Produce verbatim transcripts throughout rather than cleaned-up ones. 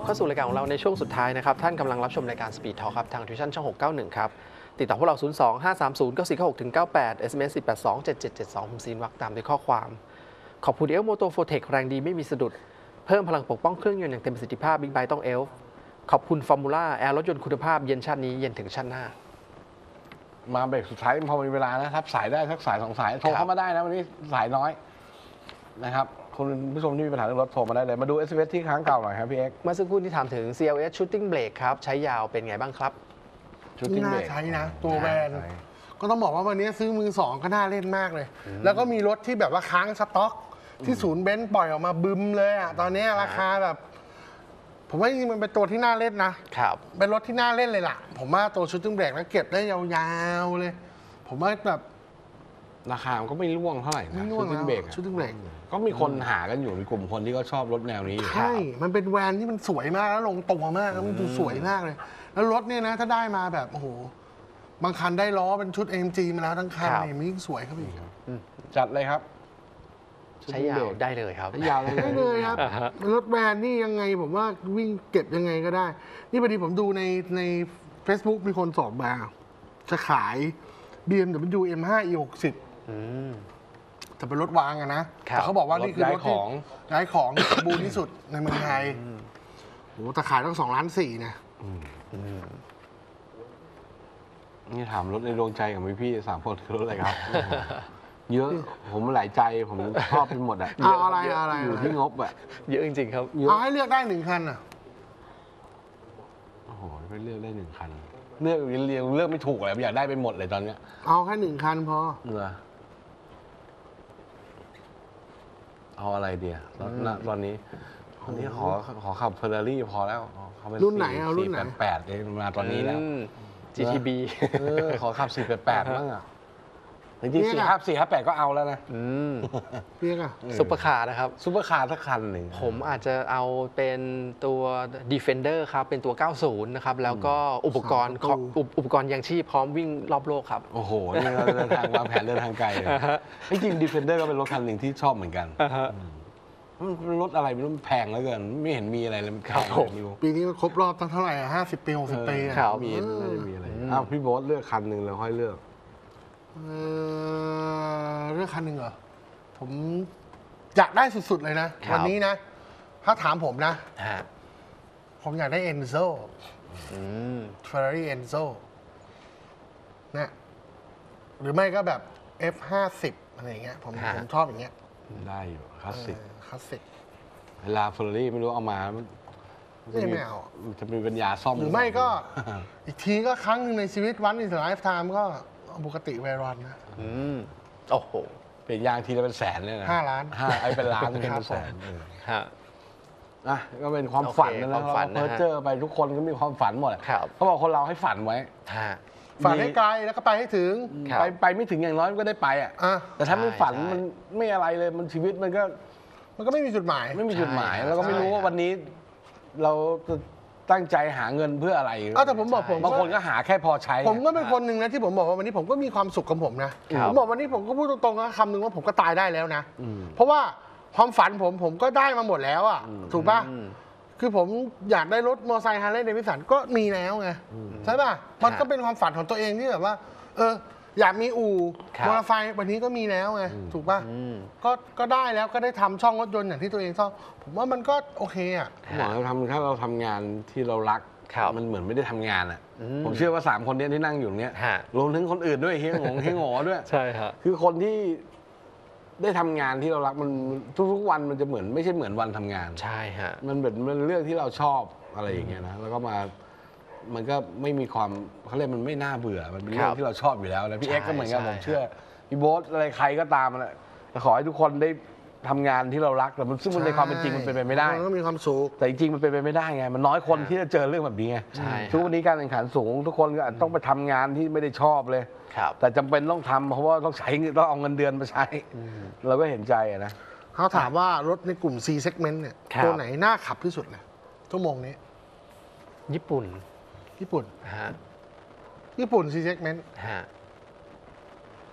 เข้าสู่รายการของเราในช่วงสุดท้ายนะครับท่านกำลังรับชมรายการ Speed Talk ครับทางทวิชั่นช่องหกเก้าหนึ่งครับติดต่อพวกเรา ศูนย์ สอง ห้า สาม ศูนย์ เก้า สี่ เก้า หก เก้า แปด เอส เอ็ม เอส สี่ แปด สอง เจ็ด เจ็ด เจ็ด สองผมซีนวักตามด้วยข้อความขอบคุณเอลโมโตโฟเทคแรงดีไม่มีสะดุดเพิ่มพลังปกป้องเครื่องยนต์อย่างเต็มประสิทธิภาพบิ๊กไบค์ต้องเอลขอบคุณฟอร์มูล่าแอร์รถยนต์คุณภาพเย็นชาตินี้เย็นถึงชาติหน้ามาเบรกสุดท้ายพอมีเวลานะครับสายได้สักสายสองสายโทรเข้ามาได้นะวันนี้สายน้อยนะครับคุณผู้ชมที่มีปัญหาเรื่องรถโทรมาได้เลยมาดู เอส เอ เอส ที่ค้างเก่าหน่อยครับพี่เอ็กซ์เมื่อสักครู่ที่ถามถึง ซี แอล เอส Shooting Brake ครับใช้ยาวเป็นไงบ้างครับ Shooting น่า Brake ใช้นะตัวแบรนด์ก็ต้องบอกว่าวันนี้ซื้อมือสองก็น่าเล่นมากเลยแล้วก็มีรถที่แบบว่าค้างสต็อกที่ศูนย์เบนซ์ปล่อยออกมาบึมเลยอ่ะตอนนี้ราคาแบบผมว่าจริงๆมันเป็นตัวที่น่าเล่นนะครับเป็นรถที่น่าเล่นเลยล่ะผมว่าตัว Shooting Brake แล้วเก็บได้ยาวๆเลยผมว่าแบบราคามันก็ไม่ร่วงเท่าไหร่นะ Shooting Brake Shooting Brake ก็มีคนหากันอยู่มีกลุ่มคนที่เขาชอบรถแนวนี้อยู่ใช่มันเป็นแวนที่มันสวยมากแล้วลงตัวมากแล้วมันดูสวยมากเลยแล้วรถเนี่ยนะถ้าได้มาแบบโอ้โหบางคันได้ล้อเป็นชุด เอ็ม จี มาแล้วทั้งคันเนี่ยมันยิ่งสวยครับพี่จัดเลยครับใช้ยาวได้เลยครับใช้ยาวได้เลยครับรถแวนนี่ยังไงผมว่าวิ่งเก็บยังไงก็ได้นี่พอดีผมดูในใน Facebook มีคนสอบมาจะขาย บี เอ็ม ดับเบิลยู เอ็ม ห้า อี หกสิบแต่เป็นรถวางอะนะแต่เขาบอกว่านี่คือรถของย้ายของสมบูรณ์ที่สุดในเมืองไทยโอ้แต่ขายต้องสองล้านสี่นะนี่ถามรถในดวงใจของพี่ๆสามคนคือรถอะไรครับเยอะผมหลายใจผมชอบไปหมดอ่ะเอาอะไรอะไรอยู่ที่งบอ่ะเยอะจริงๆครับเอาให้เลือกได้หนึ่งคันอ่ะโอ้โหไม่เลือกได้หนึ่งคันเลือกเรียงเลือกไม่ถูกเลยอยากได้ไปหมดเลยตอนเนี้ยเอาแค่หนึ่งคันพอเหรอเอาอะไรเดียวตอนนี้ตอนนี้ขอขอขับเฟอร์รารี่พอแล้วรุ่นไหนเอารุ่นไหนแปดเองมาตอนนี้แล้วจี ที บีขอขับสี่แปดแปดบ้างอ่ะจริงๆสี่ห้าสี่ห้าแปดก็เอาแล้วนะเรียกอะซุปเปอร์คาร์นะครับซุปเปอร์คาร์สักคันหนึ่งผมอาจจะเอาเป็นตัว Defender ครับเป็นตัวเก้าสิบนะครับแล้วก็อุปกรณ์อุปกรณ์ยังชีพพร้อมวิ่งรอบโลกครับโอ้โหนี่เราเดินทางวางแผนเดินทางไกลเลยจริงๆ Defender ก็เป็นรถคันหนึ่งที่ชอบเหมือนกันมันรถอะไรไม่รู้แพงเหลือเกินไม่เห็นมีอะไรเลยมันแพงปีนี้มันครบรอบตั้งเท่าไหร่อ่ะห้าสิบปีหกสิบปีอ่ะมีมีอะไรอ้าวพี่โบ๊ทเลือกคันหนึ่งแล้วค่อยเลือกเลือกคันหนึ่งเหรอผมอยากได้สุดๆเลยนะวันนี้นะถ้าถามผมนะผมอยากได้ Enzo Ferrari Enzo เนี่ยหรือไม่ก็แบบ เอฟ ห้าสิบ อะไรอย่างเงี้ยผมผมชอบอย่างเงี้ยได้อยู่คลาสสิกคลาสสิกเวลาเฟอร์รารี่ไม่รู้เอามามันไม่เอาจะมีปัญญาซ่อมหรือไม่ก็อีกทีก็ครั้งหนึ่งในชีวิตวันอินไลฟ์ไทม์ก็ปกติเวรอนนะอืมโอ้โหเป็นยางทีละเป็นแสนเลยนะห้าล้านห้าไอ้เป็นล้านเป็นแสนฮะอ่ะก็เป็นความฝันนะเราเพ้อเจอไปทุกคนก็มีความฝันหมดเขาบอกคนเราให้ฝันไว้ฝันให้ไกลแล้วก็ไปให้ถึงไปไปไม่ถึงอย่างน้อยก็ได้ไปอ่ะแต่ถ้าไม่ฝันมันไม่อะไรเลยมันชีวิตมันก็มันก็ไม่มีจุดหมายไม่มีจุดหมายแล้วก็ไม่รู้ว่าวันนี้เราตั้งใจหาเงินเพื่ออะไรแต่ผมบอกผมบางคนก็หาแค่พอใช้ผมก็เป็นคนหนึ่งนะที่ผมบอกว่าวันนี้ผมก็มีความสุขกับผมนะผมบอกวันนี้ผมก็พูดตรงๆคำหนึ่งว่าผมก็ตายได้แล้วนะเพราะว่าความฝันผมผมก็ได้มาหมดแล้วอ่ะถูกป่ะคือผมอยากได้รถมอเตอร์ไซค์ฮาร์เลย์เดวิสันก็มีแล้วไงใช่ป่ะมันก็เป็นความฝันของตัวเองที่แบบว่าเอออยากมีอู่มอเตอร์ไซค์วันนี้ก็มีแล้วไงถูกป่ะก็ก็ได้แล้วก็ได้ทำช่องรถยนต์อย่างที่ตัวเองชอบผมว่ามันก็โอเคอ่ะหมอเราทำถ้าเราทำงานที่เรารักมันเหมือนไม่ได้ทำงานอ่ะผมเชื่อว่าสามคนนี้ที่นั่งอยู่เนี้ยรวมถึงคนอื่นด้วยเฮียงงเฮียงหอด้วยใช่ครับคือคนที่ได้ทำงานที่เรารักมันทุกๆวันมันจะเหมือนไม่ใช่เหมือนวันทำงานใช่ฮะมันแบบมันเรื่องที่เราชอบอะไรอย่างเงี้ยนะแล้วก็มามันก็ไม่มีความเขาเรียกมันไม่น่าเบื่อมันเป็นเรื่องที่เราชอบอยู่แล้วนะพี่เอ็กซ์ก็เหมือนกันผมเชื่อพี่โบ๊ทอะไรใครก็ตามนะแต่ขอให้ทุกคนได้ทำงานที่เรารักแต่มันซึ่งมันในความเป็นจริงมันเป็นไปไม่ได้มันก็มีความสุขแต่จริงๆมันเป็นไปไม่ได้ไงมันน้อยคนที่จะเจอเรื่องแบบนี้ไงทุกวันนี้การแข่งขันสูงทุกคนก็ต้องไปทำงานที่ไม่ได้ชอบเลยแต่จำเป็นต้องทำเพราะว่าต้องใช้ต้องเอาเงินเดือนมาใช้เราก็เห็นใจนะเขาถามว่ารถในกลุ่ม C segment เนี่ยตัวไหนน่าขับที่สุดเลยชั่วโมงนี้ญี่ปุ่นญี่ปุ่นฮะญี่ปุ่น C segment ฮะ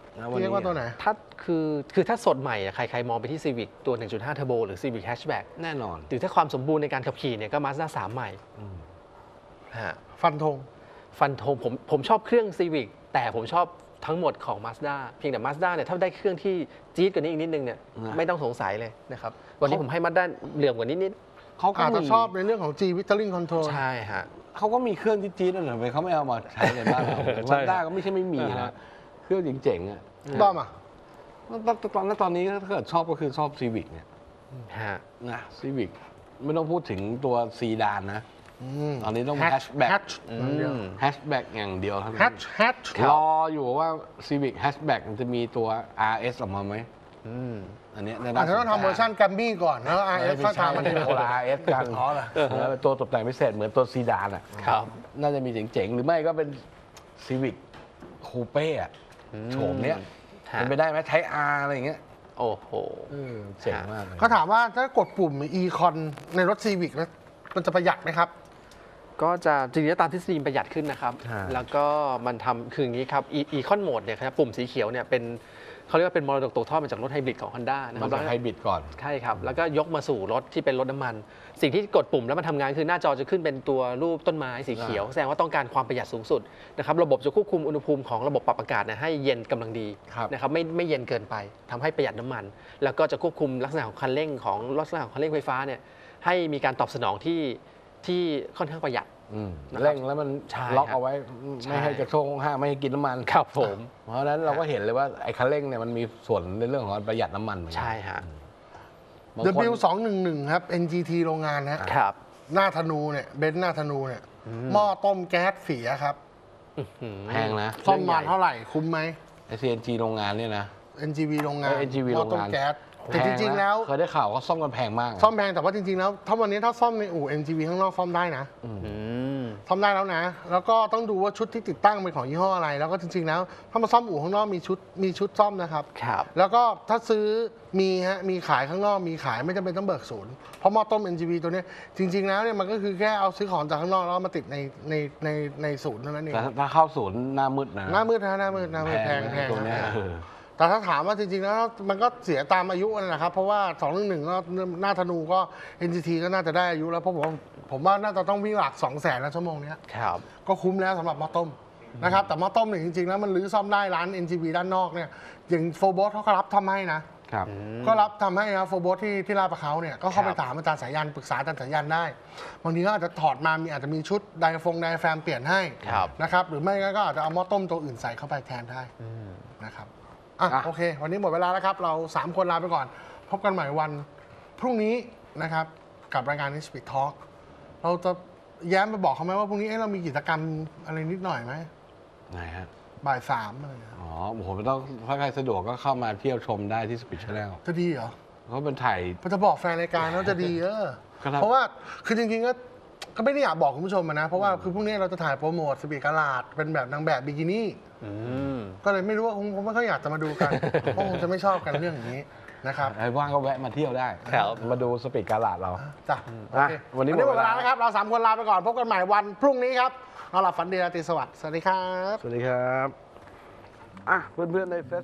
นะวันพี่เรีนี้ยกว่าตัวไหนถ้าคือคือถ้าสดใหม่อะใครๆมองไปที่ Civic ตัว หนึ่งจุดห้า Turbo หรือ Civic Hatchback แน่นอนหรือถ้าความสมบูรณ์ในการขับขี่เนี่ยก็ Mazda สาม ใหม่อืมฮะฟันธงฟันธงผมผมชอบเครื่อง Civic แต่ผมชอบทั้งหมดของ Mazda เพียงแต่ Mazda เนี่ยถ้าได้เครื่องที่จี๊ดกว่านี้อีกนิดนึงเนี่ยนะไม่ต้องสงสัยเลยนะครับวันนี้ผมให้ Mazda เหลื่อมกว่านิดนิดเขาก็อาจจะมีชอบในเรื่องของ G Vitering Control ใช่ฮะเขาก็มีเครื่องที่จี๊ดนั่นแหละทำไมเขาไม่เอามาใช้ในบ้านเราใช่มาด้าก็ไม่ใช่ไม่มีอ่านะฮะเครื่องเจ๋งๆอ่ะบ้ามาตอนตอนนั้นตอนนี้ถ้าเกิดชอบก็คือชอบซีวิกเนี่ยฮะนะซีวิกไม่ต้องพูดถึงตัวซีดานนะมตอนนี้ต้อง Hatch hatchback Hatch อือย่างเดียวมแฮชแบ็กอย่างเดียวเท่านั้น Hatch Hatch รออยู่ว่า Civic Hatchback มันจะมีตัว อาร์ เอส ออกมาไหมอืมอันเนี้ยอาจจะต้องทำเวอร์ชันแกมมี่ก่อนแล้ว อาร์ เอสไม่ค่อยใช่ตามมาทีไม่หลังใช่คนละ อาร์ เอส กันอ๋อเหรอเออเป็นตัวตกแต่งพิเศษเหมือนตัวซีดานอ่ะครับน่าจะมีเจ๋งๆ หรือไม่ก็เป็น Civic Coupe อ่ะอืมโฉมเนี้ยฮะเป็นไปได้ไหมไทย R อะไรอย่างเงี้ยโอ้โหเออเจ๋งมากเลยเขาถามว่าถ้ากดปุ่ม e-con ในรถ Civic แล้วมันจะประหยัดไหมครับก็จะจริงๆแล้วตามทฤษฎีประหยัดขึ้นนะครับใช่แล้วก็มันทำคืออย่างนี้ครับ e econ mode เนี่ยครับปุ่มสีเขียวเนี่ยเป็นเขาเรียกว่าเป็นมรดกตกทอดมาจากรถไฮบริดของ Honda นะคมัรันบจะแล้วไฮบริดก่อนใช่ครับ แล้วก็ยกมาสู่รถที่เป็นรถน้ำมัน สิ่งที่กดปุ่มแล้วมันทำงานคือหน้าจอจะขึ้นเป็นตัวรูปต้นไม้สีเขียว แสดงว่าต้องการความประหยัดสูงสุดนะครับระบบจะควบคุมอุณหภูมิของระบบปรับอากาศเนยให้เย็นกำลังดีครับนะครับไม่ไม่เย็นเกินไปทำให้ประหยัดน้ำมัน แล้วก็จะควบคุมลักษณะของคันเร่งของลักษณะของคันเร่งไฟฟ้าเนี่ยให้มีการตอบสนองที่ที่ค่อนข้างประหยัดอืมนะครับเร่งแล้วมันใช่ล็อกครับเอาไว้ใช่ไม่ให้กระโชกห้างไม่ให้กินน้ำมันครับผมเพราะฉะนั้นเราก็เห็นเลยว่าไอ้คันเร่งเนี่ยมันมีส่วนในเรื่องของการประหยัดน้ำมันเหมือนกัใช่ฮะบางคน W สองหนึ่งหนึ่งครับ เอ็น จี ที โรงงานนะฮะครับหน้าธนูเนี่ยเบนซ์หน้าธนูเนี่ยหม้อต้มแก๊สเสียครับแพงนะซ่อมมาเท่าไหร่คุ้มไหมไอซีเอ็นจีโรงงานเนี่ยนะเอ็น จี วี โรงงานเออ เอ็น จี วีหม้อต้โรงมงานแก๊สแต่พจงนะริง ๆ แล้วเคยได้ข่าวเขาซ่อมกันแพงมากซ่อมแพงแต่ว่าจริง ๆ แล้ว ถ้าวันนี้ถ้าซ่อมในอู่ เอ็น จี วี ข้างนอกซ่อมได้นะอืมซ่อมได้แล้วนะ แล้วก็ต้องดูว่าชุดที่ติดตั้งเป็นของยี่ห้ออะไร แล้วก็จริง ๆ แล้วถ้ามาซ่อมอู่ข้างนอกมีชุดมีชุดซ่อมนะครับครับแล้วก็ถ้าซื้อมีฮะมีขายข้างนอกมีขายไม่จำเป็นต้องเบิกศูนย์เพราะหม้อต้ม เอ็น จี วี ตัวเนี้ยจริง ๆ แล้วเนี่ยมันก็คือแค่เอาซื้อของจากข้างนอกแล้วเอามาติดในในในในศูนย์เท่านั้นเองแต่ถ้าเข้าศูนย์หน้ามืดนะหน้ามืดนะหน้ามืดหน้ามืดแพงแพงตัวเนี้ยนะเออแต่ถ้าถามว่าจริงๆแล้วมันก็เสียตามอายุนั่นแหละครับ เพราะว่าสองหนึ่งหนึ่งก็หน้าธนูก็ เอ็น จี ที ก็น่าจะได้อายุแล้วเพราะผมผมว่าน่าจะต้องวิ่งหลักสองแสนแล้วชั่วโมงเนี้ยครับก็คุ้มแล้วสำหรับหม้อต้มนะครับแต่หม้อต้มเนี่ยจริงๆแล้วมันรื้อซ่อมได้ร้าน เอ็น จี วี ด้านนอกเนี่ยอย่างโฟร์โบสเขาก็รับทำให้นะครับ ก็รับทำให้นะโฟร์โบสที่ที่ลาดประเขาเนี่ยก็เข้าไปครับถามอาจารย์สายันปรึกษาอาจารย์สายันได้บางทีก็อาจจะถอดมามีอาจจะมีชุดไดฟงไดแฟมเปลี่ยนให้ครับนะครับหรือไม่ก็อาจจะเอาหม้อต้มตัวอื่นใส่เข้าไปแทนได้อืมนะครับอ่ะอ่ะโอเค วันนี้หมดเวลาแล้วครับ เรา สาม คนลาไปก่อน พบกันใหม่วันพรุ่งนี้นะครับ กับรายการ Speed Talk เราจะแย้มไปบอกเขาไหมว่าพรุ่งนี้เอ๊ะเรามีกิจกรรมอะไรนิดหน่อยไหมไหนฮะบ่ายสามอะไรอย่างเงี้ยอ๋อโอ้โหไม่ต้องถ้าใครสะดวกก็เข้ามาเที่ยวชมได้ที่สปีดชาแนลจะดีเหรอเขาเป็นถ่ายมันจะบอกแฟนรายการว่าจะดีเออครับเพราะว่าคือจริงๆก็ก็ไม่ได้อยากบอกคุณผู้ชมอะนะ เพราะว่าคือพรุ่งนี้เราจะถ่ายโปรโมทสปีดกาลาดเป็นแบบนางแบบบิกินี่อืมก็เลยไม่รู้ว่าคงคงไม่ค่อยอยากจะมาดูกัน เพราะคงจะไม่ชอบกันเรื่องอย่างนี้นะครับใครว่างก็แวะมาเที่ยวได้ครับมาดูสปีดการ์ลาดเราจ้ะโอเคอ่ะวันนี้หมดหมเวดเวลาลาแล้วครับ เราสามคนลาไปก่อน พบกันใหม่วันพรุ่งนี้ครับนอนหลับฝันดีราตรีสวัสดิ์สวัสดีครับสวัสดีครับอ่ะเพื่อนๆในเฟซ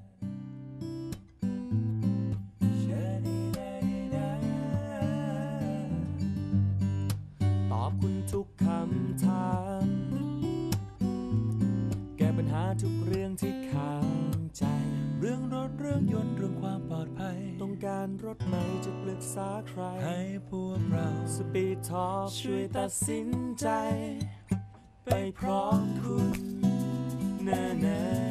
ตอบคุณทุกคำถาม แก้ปัญหาทุกเรื่องที่ค้างใจ เรื่องรถเรื่องยนต์เรื่องความปลอดภัย ต้องการรถไหนจะปรึกษาใคร ให้พวกเรา Speed Talk ช่วยตัดสินใจ ไปพร้อมคุณแน่ๆ